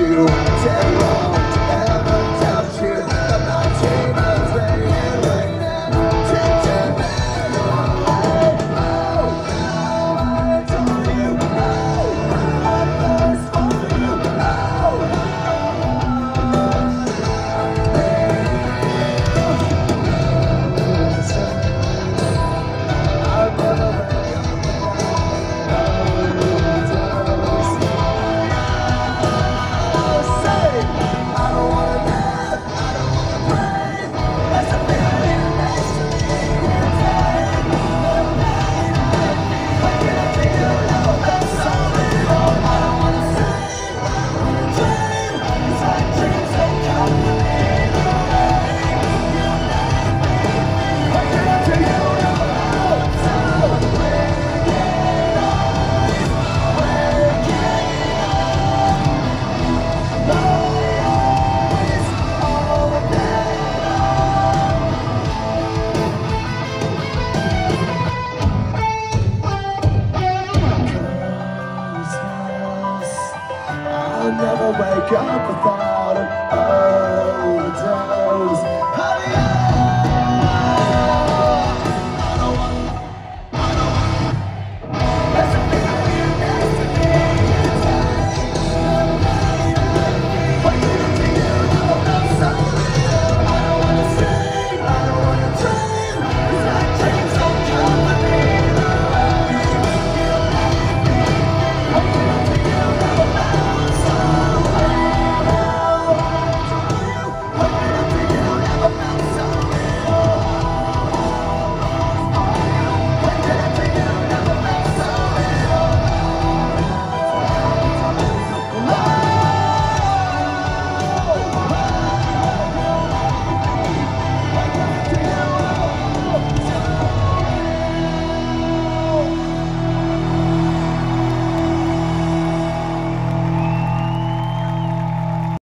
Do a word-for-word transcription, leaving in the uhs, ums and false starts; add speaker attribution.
Speaker 1: you. Too long to ever doubt you. But my dream is raining, raining, teaching me the way. Oh, now I adore you. Oh, I thirst for you. Oh, I'll never wake up I'll never wake up without an overdose.